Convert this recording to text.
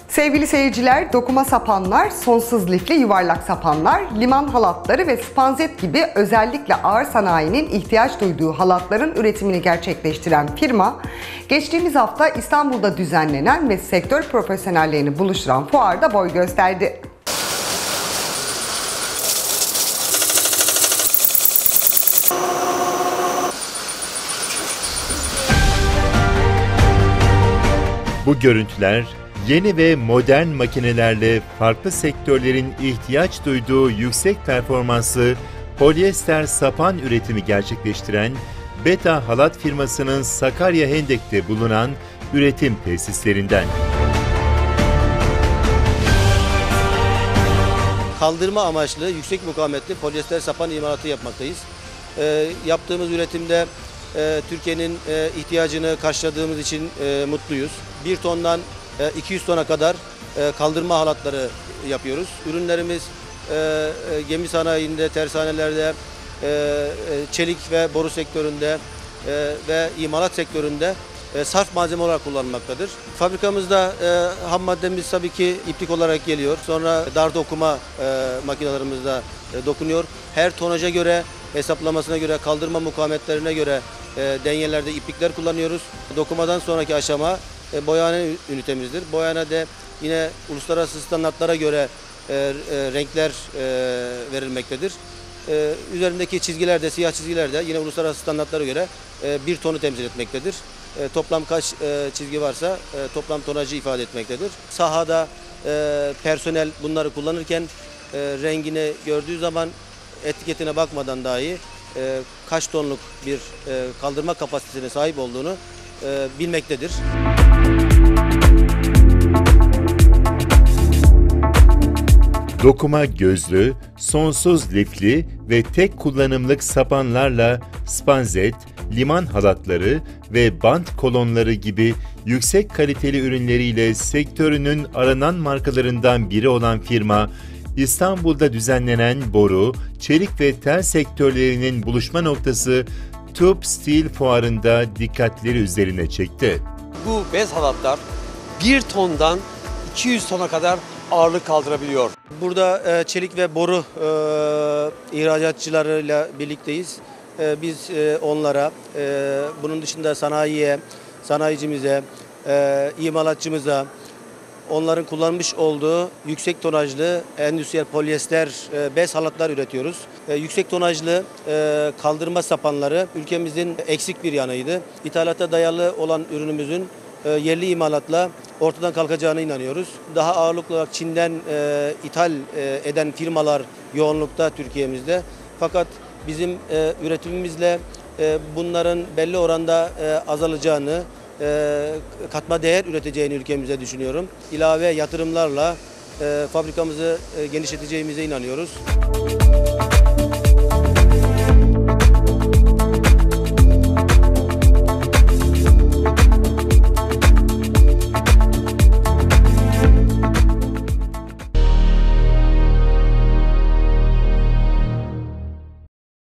Sevgili seyirciler, dokuma sapanlar, sonsuz lifli yuvarlak sapanlar, liman halatları ve spanzet gibi özellikle ağır sanayinin ihtiyaç duyduğu halatların üretimini gerçekleştiren firma, geçtiğimiz hafta İstanbul'da düzenlenen ve sektör profesyonellerini buluşturan fuarda boy gösterdi. Bu görüntüler, yeni ve modern makinelerle farklı sektörlerin ihtiyaç duyduğu yüksek performanslı polyester sapan üretimi gerçekleştiren Beta Halat firmasının Sakarya Hendek'te bulunan üretim tesislerinden. Kaldırma amaçlı yüksek mukavemetli polyester sapan imalatı yapmaktayız. Yaptığımız üretimde Türkiye'nin ihtiyacını karşıladığımız için mutluyuz. 1 tondan 200 tona kadar kaldırma halatları yapıyoruz. Ürünlerimiz gemi sanayinde, tersanelerde, çelik ve boru sektöründe ve imalat sektöründe sarf malzeme olarak kullanılmaktadır. Fabrikamızda ham maddemiz tabii ki iplik olarak geliyor. Sonra dar dokuma makinelerimizde dokunuyor. Her tonaja göre, hesaplamasına göre, kaldırma mukavemetlerine göre denyelerde iplikler kullanıyoruz. Dokumadan sonraki aşama boyahane ünitemizdir. Boyahanede yine uluslararası standartlara göre renkler verilmektedir. Üzerindeki çizgiler de, siyah çizgiler de yine uluslararası standartlara göre 1 tonu temsil etmektedir. Toplam kaç çizgi varsa toplam tonajı ifade etmektedir. Sahada personel bunları kullanırken rengini gördüğü zaman etiketine bakmadan dahi kaç tonluk bir kaldırma kapasitesine sahip olduğunu bilmektedir. Dokuma gözlü, sonsuz lifli ve tek kullanımlık sapanlarla spanzet, liman halatları ve bant kolonları gibi yüksek kaliteli ürünleriyle sektörünün aranan markalarından biri olan firma, İstanbul'da düzenlenen boru, çelik ve tel sektörlerinin buluşma noktası Tube Steel Fuarı'nda dikkatleri üzerine çekti. Bu bez halatlar 1 tondan 200 tona kadar ağırlık kaldırabiliyor. Burada çelik ve boru ihracatçılarıyla birlikteyiz. Biz onlara, bunun dışında sanayiye, sanayicimize, imalatçımıza, onların kullanmış olduğu yüksek tonajlı endüstriyel polyester bez halatlar üretiyoruz. Yüksek tonajlı kaldırma sapanları ülkemizin eksik bir yanıydı. İthalata dayalı olan ürünümüzün yerli imalatla ortadan kalkacağına inanıyoruz. Daha ağırlıklı olarak Çin'den ithal eden firmalar yoğunlukta Türkiye'mizde. Fakat bizim üretimimizle bunların belli oranda azalacağını, katma değer üreteceğini ülkemize düşünüyorum. İlave yatırımlarla fabrikamızı genişleteceğimize inanıyoruz.